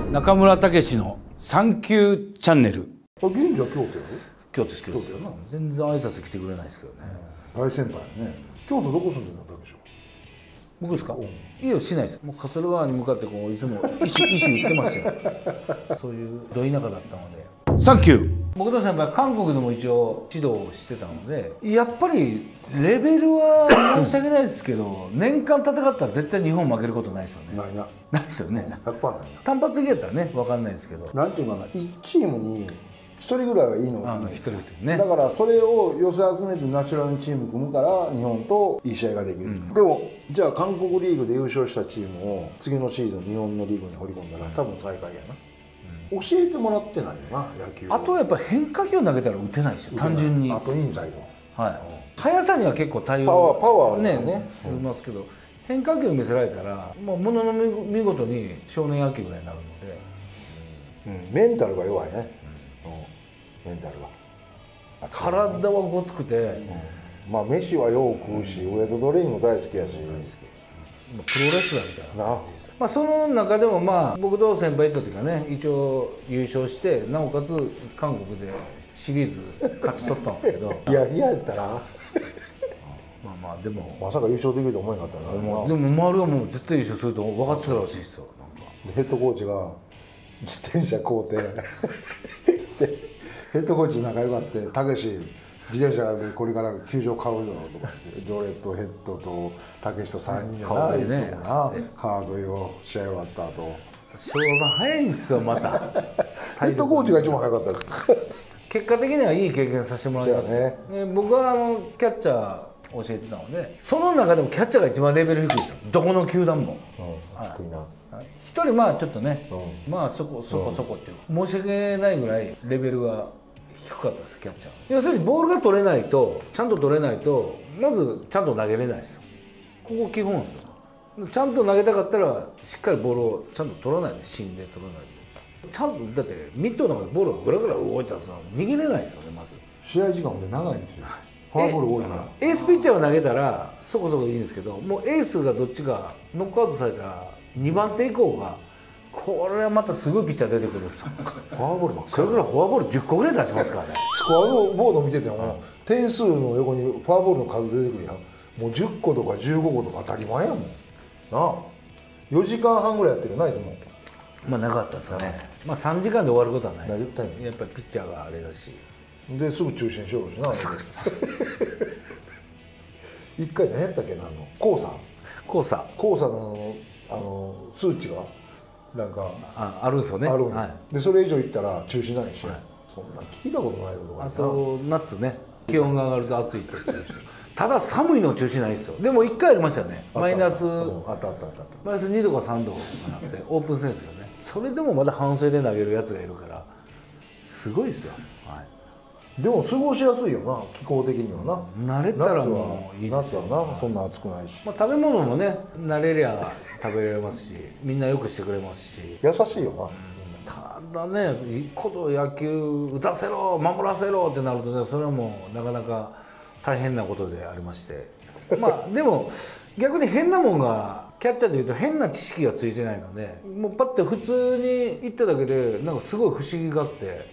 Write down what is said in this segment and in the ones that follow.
中村武史のサンキューチャンネル。 現地は京都やろ。 京都ですけど、全然挨拶来てくれないですけどね。 大先輩ね。京都どこ住んでるの武史は。 僕ですか。家をしないです。もう桂川に向かってこういつも石売ってましたよ。そういうど田舎だったので。サンキュー。僕と先輩は韓国でも一応指導をしてたので、やっぱりレベルは申し訳ないですけど、年間戦ったら絶対日本負けることないですよね。 ないな。 ないですよね。 100%ないな。 単発的やったらね、分かんないですけど。 なんていうかな、1チームに1人ぐらいはいいのがいいんですよ。 ね。 だからそれを寄せ集めてナショナルチーム組むから日本といい試合ができる。でもじゃあ韓国リーグで優勝したチームを次のシーズン日本のリーグに放り込んだら多分最下位やな。教えてもらってないよな、野球。 あとはやっぱ変化球投げたら打てないですよ、単純に。 あとインサイド。 はい。速さには結構対応パワーあるねしますけど、変化球を見せられたらもうものの見事に少年野球ぐらいになるので、 メンタルが弱いね。メンタルが。 体はごつくて、 まあ飯はよう食うし、ウエイトトレーニング大好きやし。 プロレスラーみたいな。 な。 まあその中でもまあ僕と先輩とっていうかね、一応優勝してなおかつ韓国でシリーズ勝ち取ったんですけどいや嫌やったな。 まあでもまさか優勝できると思えなかったな。 でも周りはもう絶対優勝すると分かってたらしいですよ。 ヘッドコーチが自転車買うてでヘッドコーチ仲良かって「たけし自転車でこれから球場買うよ」とか言ってジョレットヘッドとたけしと3人でな、いつもな川沿いを試合終わった後。 昭和早いんですよまた。 ヘッドコーチが一番早かったです。 結果的にはいい経験させてもらいます。僕はキャッチャー教えてたので、その中でもキャッチャーが一番レベル低いですよ、どこの球団も。 低いな。 一人まあちょっとね、まあそこっていう申し訳ないぐらいレベルが低かったです、キャッチャー。要するにボールが取れないと、ちゃんと取れないとまずちゃんと投げれないですよ。ここ基本ですよ。ちゃんと投げたかったらしっかりボールをちゃんと取らないで、芯で取らないで、ちゃんとだってミットの中でボールがぐらぐら動いちゃうと逃げれないですよね。まず試合時間で長いんですよ。フォアボール多いから。 エースピッチャーが投げたらそこそこいいんですけど、もうエースがどっちかノックアウトされたら2番手以降がこれはまたすごいピッチャー出てくるんですよ。 フォアボールばっかり。 それからフォアボール10個ぐらい出しますからね。 スコアボード見てても点数の横にフォアボールの数出てくるやん。もう10個とか15個とか当たり前やもんなあ。4時間半ぐらいやってるないと思う。 まあなかったですかね。まあ3時間で終わることはないです。 絶対にやっぱりピッチャーがあれだし。 ですぐ中心しようしな。一回何やったっけな、黄砂の数値がなんかあるんですよね。 あるんで、それ以上いったら中止なんやし、そんな聞いたことないよ。 あと夏ね、気温が上がると暑いと中止。ただ寒いの中止ないですよ。でも1回ありましたよね。マイナス2度か3度かなってオープン戦ですよね。それでもまだ半袖で投げるやつがいるからすごいですよ。 でも過ごしやすいよな、気候的にはな。慣れたらもういいですよ。 夏はな、そんな暑くないし。 食べ物もね、慣れりゃ食べられますし、みんなよくしてくれますし。 優しいよな。 ただね、一個と野球打たせろ、守らせろってなるとね、それはもうなかなか大変なことでありまして。まあでも逆に変なもんがキャッチャーでいうと変な知識がついてないので、もうパッて普通に行っただけでなんかすごい不思議があって、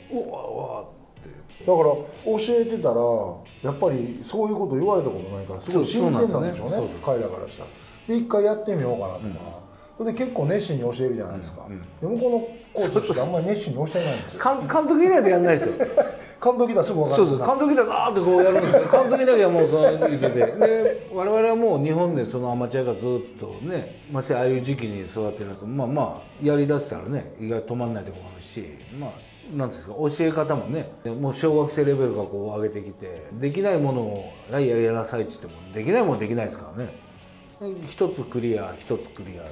うわうわ。 だから教えてたらやっぱりそういうこと言われたことないからすごい新鮮なんでしょうね、彼らからしたら。で一回やってみようかなとか、それで結構熱心に教えるじゃないですか。で向こうのコーチってあんまり熱心に教えないんですよ。 監督いないとやんないですよ。 監督いたらすぐ分かる。 そう監督いたらガーってこうやるんですけど、監督いなきゃもうその言ってて、で我々はもう日本でそのアマチュアがずっとね、ましてああいう時期に育ってるとまあやりだしたらね、意外と止まんないところもあるし、まあなんですか、教え方もね、もう小学生レベルがこう上げてきて、できないものをやりなさいって言ってもできないものできないですからね。一つクリア一つクリア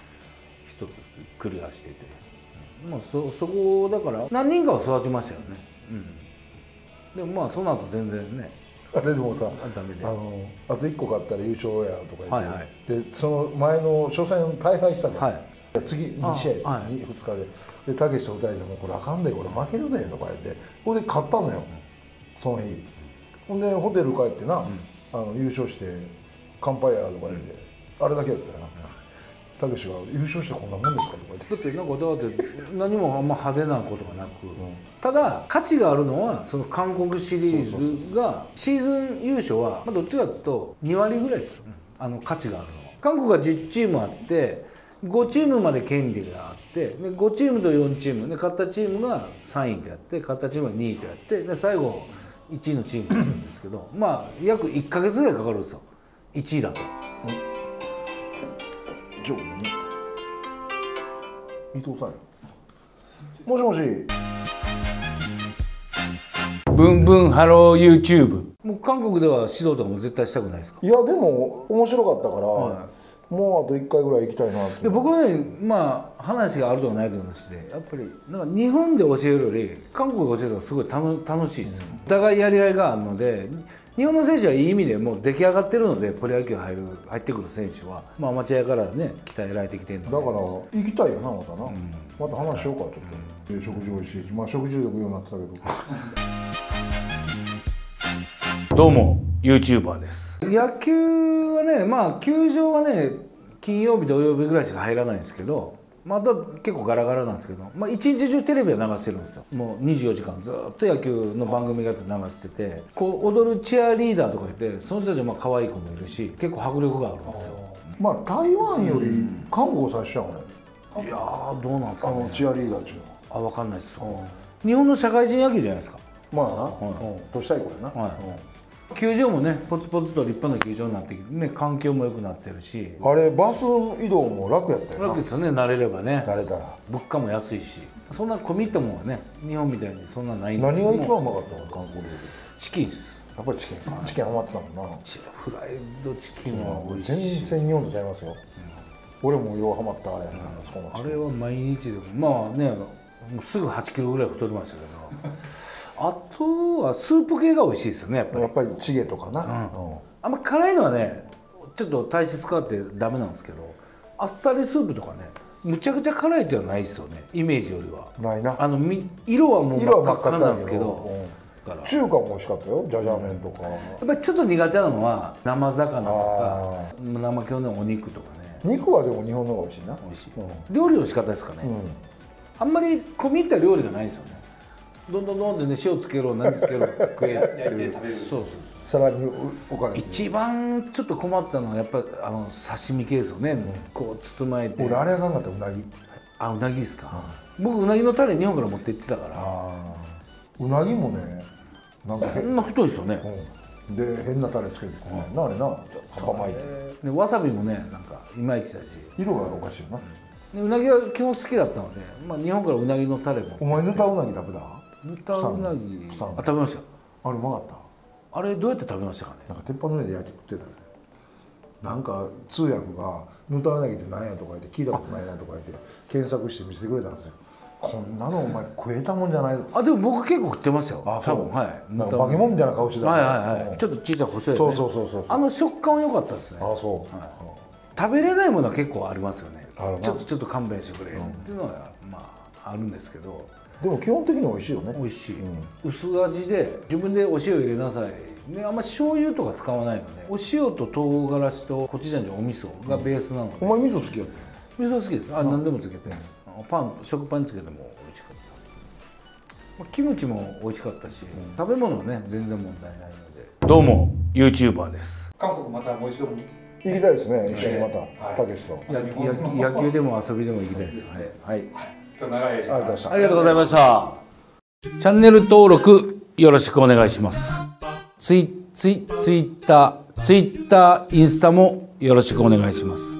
してて、まあそこだから何人かは育ちましたよね。でもまあその後全然ね。 あれでもさ、 ダメであと1個勝ったら優勝やとか言って、でその前の初戦大敗したじゃん。次2試合2日でたけしと2人でも「これあかんでこれ負けるで」とか言って、これで勝ったのよその日。ほんでホテル帰ってな、優勝して「乾杯や」とか言って、あれだけやったよな。 たけしが優勝してこんなもんですかとか言って。 だってだって何もあんま派手なことがなく、ただ価値があるのはその韓国シリーズがシーズン優勝はどっちかというと2割ぐらいですよ、価値があるのは。韓国が10チームあって5チームまで権利があってで5チームと4チームで勝ったチームが3位でやって勝ったチームが2位とやってで最後1位のチームがあるんですけどまあ約1ヶ月ぐらいかかるんですよ1位だと。 伊藤さんもしもし。 ブンブンハロー YouTube。もう韓国では指導とかも絶対したくないですか？ いやでも面白かったから、もうあと1回ぐらい行きたいなと。 で僕はねまあ話があるとかないとかの話でやっぱりなんか日本で教えるより韓国で教えるのがすごい楽しいですよ、お互いやりがいがあるので日本の選手はいい意味でもう出来上がってるのでプロ野球入ってくる選手は、まあ、アマチュアからね鍛えられてきてるのでだから行きたいよなまたな、また話しようかちょっと、食事おいしいしまあ食事力ようになってたけどどうも YouTuber です。野球はねまあ球場はね金曜日土曜日ぐらいしか入らないんですけどまた結構ガラガラなんですけど、まあ、一日中テレビは流してるんですよ。もう24時間ずっと野球の番組が流しててこう踊るチアリーダーとかいてその人たちも可愛い子もいるし結構迫力があるんですよ。 まあ台湾より韓国を指しちゃうね、 いやーどうなんですかね。 チアリーダーっていうの分かんないですよ、日本の社会人野球じゃないですか。 まあな、年下い子やな、 球場もねポツポツと立派な球場になってきてね環境も良くなってるしあれバス移動も楽やったよな。 楽ですよね慣れればね。 慣れたら物価も安いしそんな込み入ったもんはね日本みたいにそんなないんです何が一番うまかったの韓国料理。 チキンです。 やっぱりチキンハマってたもんな。 フライドチキンは美味しい。 全然日本とちゃいますよ、俺もようハマったあれやな、 あれは毎日でもまあねもうすぐ8キロぐらい太りましたけどあとはスープ系が美味しいですよねやっぱりチゲとかな、 あんま辛いのはねちょっと体質変わってダメなんですけどあっさりスープとかねむちゃくちゃ辛いじゃないですよねイメージよりは。 ないな。 色はもう真っ赤なんですけど、 中華も美味しかったよジャジャ麺とか。 やっぱりちょっと苦手なのは生魚とか生今日のお肉とかね。 肉はでも日本の方が美味しいな。 美味しい、料理の仕方ですかね、あんまり込み入った料理がないですよね。どんどんどんでね塩つけろ何つけろ食えっていうそうさらにお金一番ちょっと困ったのはやっぱり刺身系ですよね、こう包まれて。 俺あれがなかったうなぎ。 うなぎですか、僕うなぎのタレ日本から持って行ってたからうなぎもねなんかこんな太いですよね、 で変なタレつけてなあれな葉巻いてでわさびもねなんかいまいちだし色がおかしいよな。 でうなぎは基本好きだったので、まあ、日本からうなぎのタレも。 お前ぬたうなぎ食べた？ ぬたうなぎ食べました。 あれうまかった。 あれどうやって食べましたかね。 なんか鉄板の上で焼き食ってたね。なんか通訳が「ぬたうなぎって何や?」とか言って「聞いたことないな」とか言って検索して見せてくれたんですよ。こんなのお前食えたもんじゃない。 でも僕結構食ってますよ。多分はい。 化け物みたいな顔してた。 ちょっと小さい細い。 そう食感は良かったですね。食べれないものは結構ありますよね。ちょっと勘弁してくれっていうのはまああるんですけど。 でも基本的に美味しいよね。 美味しい、薄味で自分でお塩入れなさいね。あんま醤油とか使わないのでお塩と唐辛子とコチュジャンのお味噌がベースなので。 お前味噌好きやった？ 味噌好きです。何でもつけて食パンにつけても美味しかった。キムチも美味しかったし、食べ物はね全然問題ないので。どうも YouTuber です。 韓国またもう一度行きたいですね。一緒にまたたけしと野球でも遊びでも行きたいです。はい。 今日長い時間ありがとうございました。チャンネル登録よろしくお願いします。ツイッター、インスタもよろしくお願いします。